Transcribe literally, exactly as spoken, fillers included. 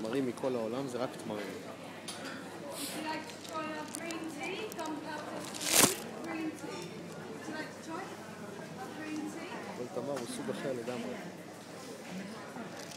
תמרים מכל העולם זה רק תמרים. כל תמר הוא סוג אחר לגמרי.